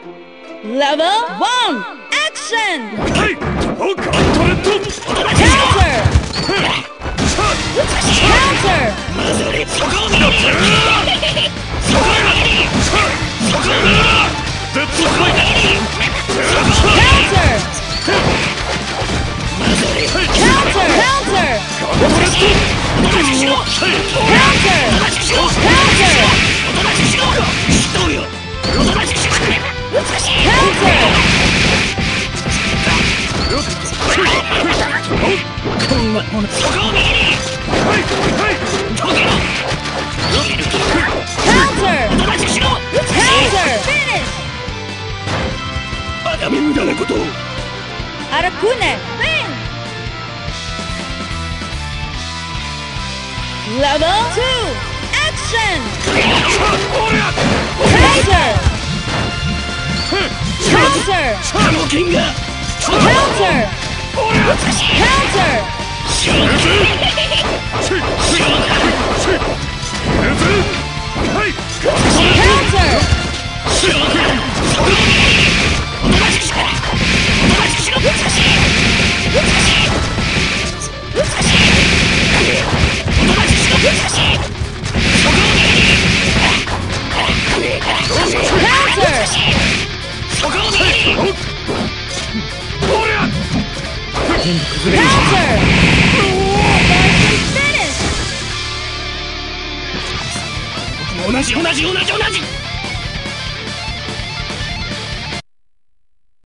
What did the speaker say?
Level 1 Action! はい、ガントレット Counter! Counter! デッドスパイク Counter! Counter! Counter! Arakune, win! Level 2, action! Counter! Counter! Counter! Counter! Counter! Finish! 同じ